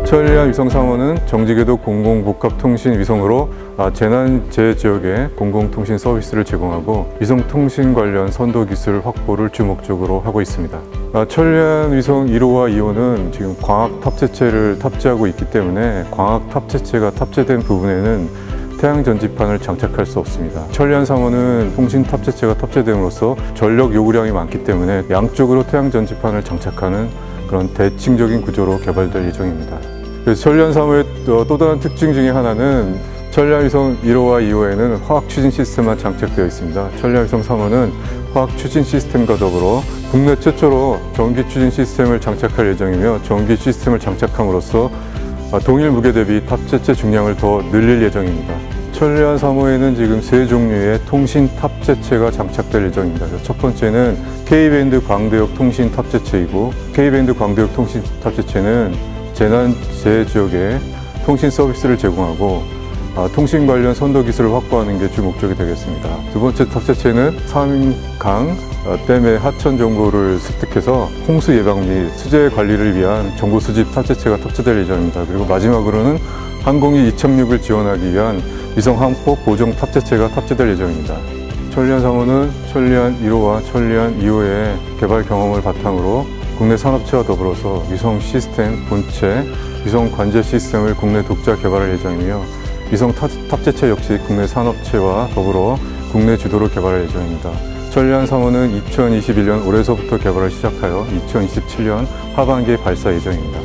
천리안 위성 3호는 정지궤도 공공복합통신 위성으로 재난재해 지역에 공공통신 서비스를 제공하고 위성통신 관련 선도 기술 확보를 주목적으로 하고 있습니다. 천리안 위성 1호와 2호는 지금 광학 탑재체를 탑재하고 있기 때문에 광학 탑재체가 탑재된 부분에는 태양 전지판을 장착할 수 없습니다. 천리안 3호는 통신 탑재체가 탑재됨으로써 전력 요구량이 많기 때문에 양쪽으로 태양 전지판을 장착하는 그런 대칭적인 구조로 개발될 예정입니다. 그래서 천리안 3호의 또 다른 특징 중에 하나는 천리안 위성 1호와 2호에는 화학 추진 시스템만 장착되어 있습니다. 천리안 위성 3호는 화학 추진 시스템과 더불어 국내 최초로 전기 추진 시스템을 장착할 예정이며 전기 시스템을 장착함으로써 동일 무게 대비 탑재체 중량을 더 늘릴 예정입니다. 천리안 3호에는 지금 세 종류의 통신 탑재체가 장착될 예정입니다. 첫 번째는 K밴드 광대역 통신 탑재체이고, K밴드 광대역 통신 탑재체는 재난재해 지역에 통신 서비스를 제공하고 통신 관련 선도 기술을 확보하는 게 주 목적이 되겠습니다. 두 번째 탑재체는 삼강 댐의 하천 정보를 습득해서 홍수 예방 및 수재 관리를 위한 정보 수집 탑재체가 탑재될 예정입니다. 그리고 마지막으로는 항공기 이착륙을 지원하기 위한 위성 항포 고정 탑재체가 탑재될 예정입니다. 천리안 3호는 천리안 1호와 천리안 2호의 개발 경험을 바탕으로 국내 산업체와 더불어서 위성 시스템 본체, 위성 관제 시스템을 국내 독자 개발할 예정이며 위성 탑재체 역시 국내 산업체와 더불어 국내 주도로 개발할 예정입니다. 천리안 3호는 2021년 올해서부터 개발을 시작하여 2027년 하반기에 발사 예정입니다.